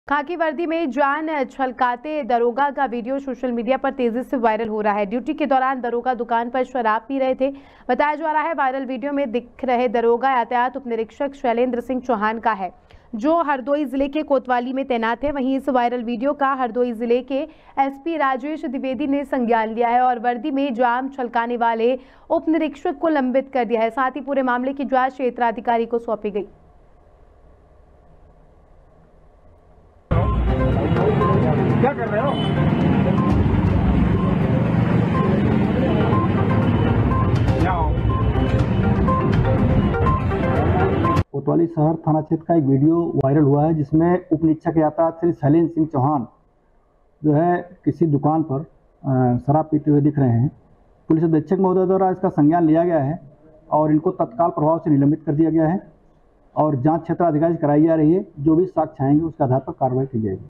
खाकी वर्दी में जान छलकाते दरोगा का वीडियो सोशल मीडिया पर तेजी से वायरल हो रहा है। ड्यूटी के दौरान दरोगा दुकान पर शराब पी रहे थे। बताया जा रहा है वायरल वीडियो में दिख रहे दरोगा यातायात उप निरीक्षक शैलेंद्र सिंह चौहान का है, जो हरदोई जिले के कोतवाली में तैनात है। वहीं इस वायरल वीडियो का हरदोई जिले के एसपी राजेश द्विवेदी ने संज्ञान लिया है और वर्दी में जाम छलकाने वाले उप निरीक्षक को लंबित कर दिया है। साथ ही पूरे मामले की जांच क्षेत्राधिकारी को सौंपी गई। क्या कर रहे हो? कोतवाली शहर थाना क्षेत्र का एक वीडियो वायरल हुआ है, जिसमें उप निरीक्षक यातायात श्री शैलेंद्र सिंह चौहान जो है किसी दुकान पर शराब पीते हुए दिख रहे हैं। पुलिस अधीक्षक महोदय द्वारा इसका संज्ञान लिया गया है और इनको तत्काल प्रभाव से निलंबित कर दिया गया है और जांच क्षेत्राधिकारी कराई जा रही है। जो भी साक्ष्य आएंगे उसके आधार पर कार्रवाई की जाएगी।